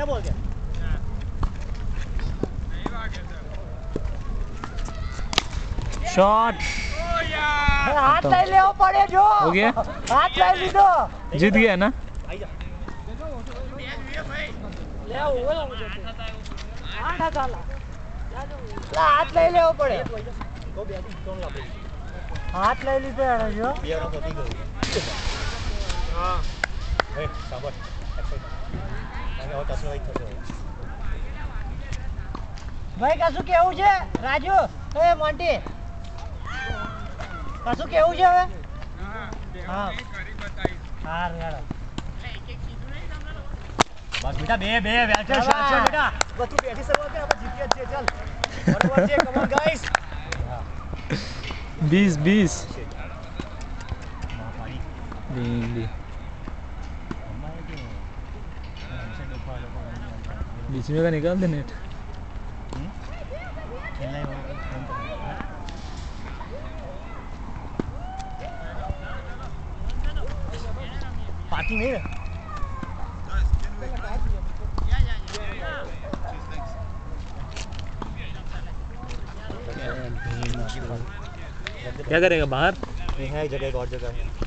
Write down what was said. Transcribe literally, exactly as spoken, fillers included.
क्या बोल गया शॉट हाथ ले ले पड़े जो हो गया हाथ ले ली दो जीत गया ना ले वो मुझे आठ डाला ला हाथ ले ले पड़े को बैटिंग कौन ला हाथ ले ली तो यार जो बिया नो पति गयो हां ए साबर एक्साइट और दस लाइक थशे भाई कसु केવું છે રાજુ એ મોન્ટી कसु केવું છે હવે હા કરી બતાઈ હાર યાર એક એક સીધું નહીં તમને બસ બેટા બે બે બેઠે શાટ છે બેટા બસ તું બેઠી શરૂઆત કર આપણે જીતીએ છીએ ચાલ બરોબર છે કમ ઓન ગાઈસ बीस बीस मापाड़ी बीस बीच में का निकाल दे नेट पार्टी नहीं है क्या करेगा बाहर नहीं है जगह एक और जगह है